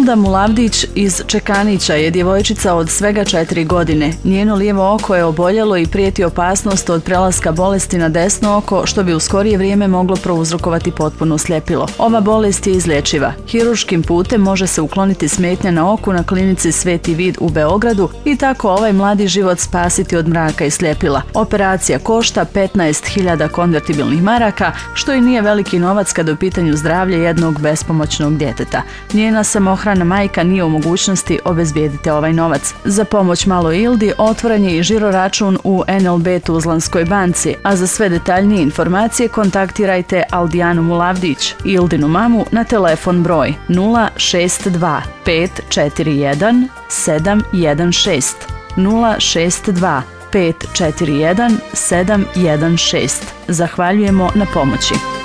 Ilda Mulavdić iz Čekanića je djevojčica od svega 4 godine. Njeno lijevo oko je oboljelo i prijeti opasnost od prelaska bolesti na desno oko, što bi u skorije vrijeme moglo prouzrokovati potpuno sljepilo. Ova bolest je izlječiva. Hiruškim putem može se ukloniti smetnja na oku na klinici Sveti Vid u Beogradu i tako ovaj mladi život spasiti od mraka i sljepila. Operacija košta 15.000 konvertibilnih maraka, što i nije veliki novac kad u pitanju zdravlje jednog bespomoćnog djeteta. Njena samohrana majka nije u mogućnosti obezbijediti ovaj novac. Za pomoć maloj Ildi otvoren je i žiro račun u NLB Tuzlanskoj banci, a za sve detaljnije informacije kontaktirajte Aldijanu Mulavdić, Ildinu mamu, na telefon broj 062 541 716 062 541 716. Zahvaljujemo na pomoći.